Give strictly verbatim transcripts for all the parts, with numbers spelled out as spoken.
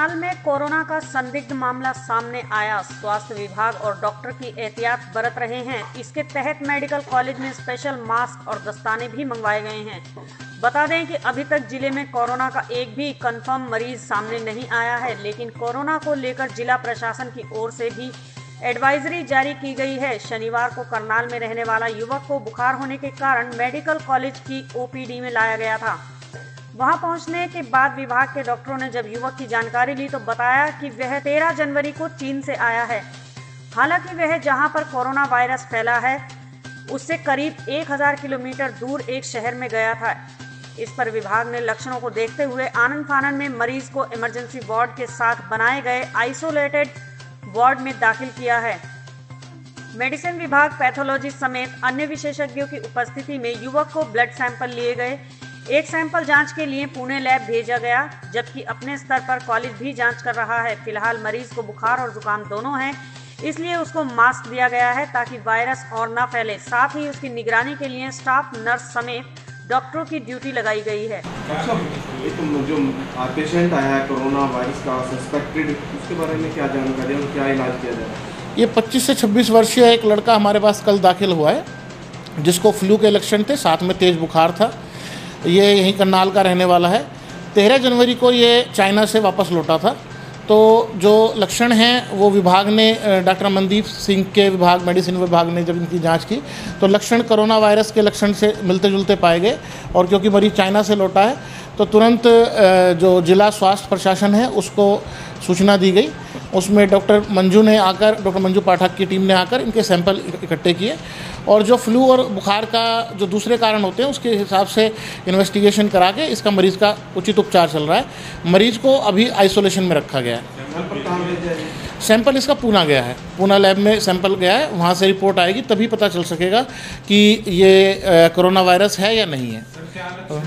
करनाल में कोरोना का संदिग्ध मामला सामने आया। स्वास्थ्य विभाग और डॉक्टर की एहतियात बरत रहे हैं। इसके तहत मेडिकल कॉलेज में स्पेशल मास्क और दस्ताने भी मंगवाए गए हैं। बता दें कि अभी तक जिले में कोरोना का एक भी कंफर्म मरीज सामने नहीं आया है, लेकिन कोरोना को लेकर जिला प्रशासन की ओर से भी एडवाइजरी जारी की गई है। शनिवार को करनाल में रहने वाला युवक को बुखार होने के कारण मेडिकल कॉलेज की ओपीडी में लाया गया था। वहां पहुंचने के बाद विभाग के डॉक्टरों ने जब युवक की जानकारी ली तो बताया कि वह तेरह जनवरी को चीन से आया है। हालांकि वह जहां पर कोरोना वायरस फैला है उससे करीब एक हज़ार किलोमीटर दूर एक शहर में गया था। इस पर विभाग ने लक्षणों को देखते हुए आनन फानन में मरीज को इमरजेंसी वार्ड के साथ बनाए गए आइसोलेटेड वार्ड में दाखिल किया है। मेडिसिन विभाग, पैथोलॉजी समेत अन्य विशेषज्ञों की उपस्थिति में युवक को ब्लड सैंपल लिए गए। एक सैंपल जांच के लिए पुणे लैब भेजा गया, जबकि अपने स्तर पर कॉलेज भी जांच कर रहा है। फिलहाल मरीज को बुखार और जुकाम दोनों हैं, इसलिए उसको मास्क दिया गया है ताकि वायरस और ना फैले। साथ ही उसकी निगरानी के लिए स्टाफ नर्स समेत डॉक्टरों की ड्यूटी लगाई गई है। जो पेशेंट आया है कोरोना वायरस का सस्पेक्टेड, उसके बारे में क्या जानकारी और क्या इलाज किया जा रहा है? ये पच्चीस से छब्बीस वर्षीय एक लड़का हमारे पास कल दाखिल हुआ है, जिसको फ्लू के लक्षण थे, साथ में तेज़ बुखार था। ये यहीं करनाल का रहने वाला है। तेरह जनवरी को ये चाइना से वापस लौटा था। तो जो लक्षण हैं वो विभाग ने, डॉक्टर मनदीप सिंह के विभाग, मेडिसिन विभाग ने जब इनकी जांच की तो लक्षण कोरोना वायरस के लक्षण से मिलते जुलते पाए गए। और क्योंकि मरीज चाइना से लौटा है तो तुरंत जो जिला स्वास्थ्य प्रशासन है उसको सूचना दी गई। उसमें डॉक्टर मंजू ने आकर, डॉक्टर मंजू पाठक की टीम ने आकर इनके सैंपल इकट्ठे किए और जो फ्लू और बुखार का जो दूसरे कारण होते हैं उसके हिसाब से इन्वेस्टिगेशन करा के इसका मरीज का उचित उपचार चल रहा है। मरीज को अभी आइसोलेशन में रखा गया है। सैंपल इसका पूना गया है, पूना लैब में सैंपल गया है, वहाँ से रिपोर्ट आएगी तभी पता चल सकेगा कि ये कोरोना वायरस है या नहीं है। तो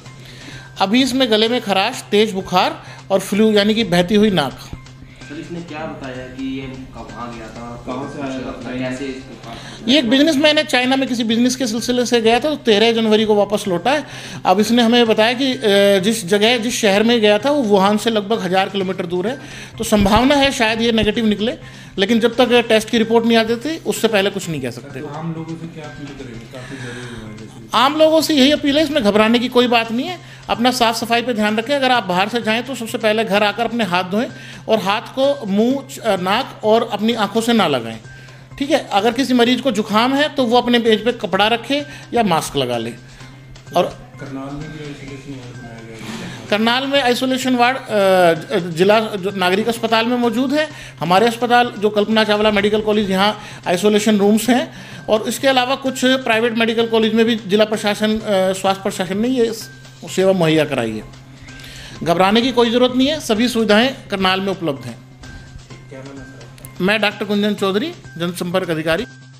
अभी इसमें गले में खराश, तेज बुखार और फ्लू यानी कि बहती हुई नाक। सर इसने क्या बताया कि ये कहाँ गया था, कहाँ से आया था, कैसे? ये एक बिजनेसमैन है, चाइना में किसी बिजनेस के सिलसिले से गया था तो तेरह जनवरी को वापस लौटा है। अब इसने हमें बताया कि जिस जगह, जिस शहर में गया था वो वुहान से लगभग हज़ार किलोमीटर दूर है। तो संभावना है शायद ये नेगेटिव निकले, लेकिन जब तक टेस्ट की रिपोर्ट नहीं आ जाती उससे पहले कुछ नहीं कह सकते। तो आम लोगों से क्या अपील करेंगे? काफ़ी जरूरी है। आम लोगों से यही अपील है, इसमें घबराने की कोई बात नहीं है। अपना साफ़ सफाई पे ध्यान रखें। अगर आप बाहर से जाएं तो सबसे पहले घर आकर अपने हाथ धोएं और हाथ को मुंह, नाक और अपनी आंखों से ना लगाएं। ठीक है। अगर किसी मरीज को जुकाम है तो वो अपने पेज पे कपड़ा रखे या मास्क लगा ले। और करनाल में भी आइसोलेशन वार्ड बनाया गया है। करनाल में आइसोलेशन वार्ड जिला नागरिक अस्पताल में मौजूद है। हमारे अस्पताल जो कल्पना चावला मेडिकल कॉलेज, यहाँ आइसोलेशन रूम्स हैं। और इसके अलावा कुछ प्राइवेट मेडिकल कॉलेज में भी जिला प्रशासन, स्वास्थ्य प्रशासन ने ये सेवा मुहैया कराई है। घबराने की कोई ज़रूरत नहीं है, सभी सुविधाएं करनाल में उपलब्ध हैं। मैं डॉक्टर कुंजन चौधरी, जनसंपर्क अधिकारी।